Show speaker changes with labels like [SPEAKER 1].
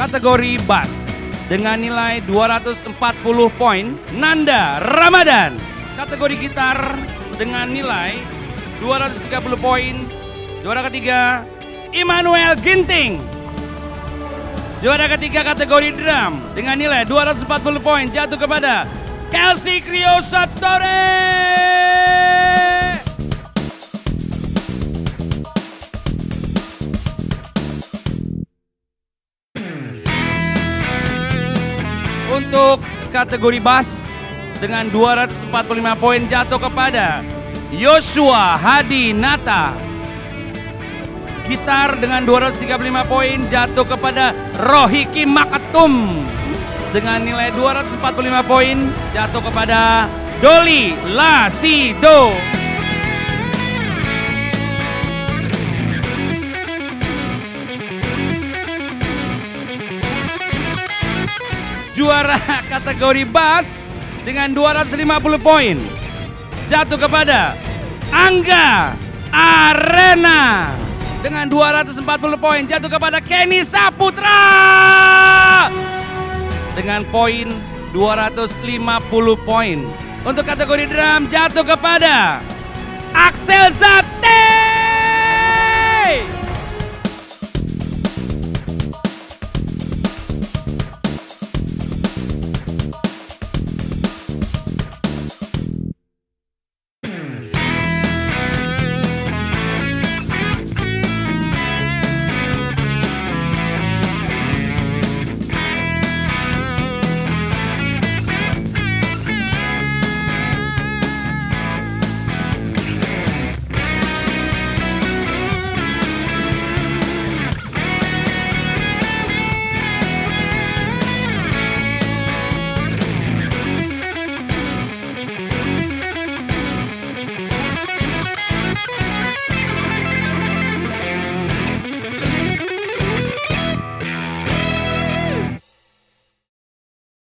[SPEAKER 1] kategori bass dengan nilai 240 poin, Nanda Ramadan. Kategori gitar dengan nilai 230 poin, juara ketiga Immanuel Ginting. Juara ketiga kategori drum dengan nilai 240 poin jatuh kepada Kelsey Criosatore. Untuk kategori bass dengan 245 poin jatuh kepada Joshua Hadi Nata. Gitar dengan 235 poin jatuh kepada Rohiki Makatum. Dengan nilai 245 poin jatuh kepada Doli Lasido. Juara kategori bass dengan 250 poin jatuh kepada Angga Arena. Dengan 240 poin jatuh kepada Kenny Saputra. Dengan poin 250 poin. Untuk kategori drum jatuh kepada Axel Zate.